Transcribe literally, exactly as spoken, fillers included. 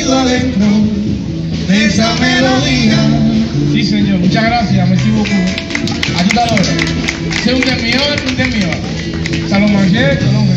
metido adentro de esa melodía. Sí, señor, muchas gracias, merci beaucoup. A tout à l'heure. C'est un des meilleurs, un des meilleurs. Salomon Jet, Salomon.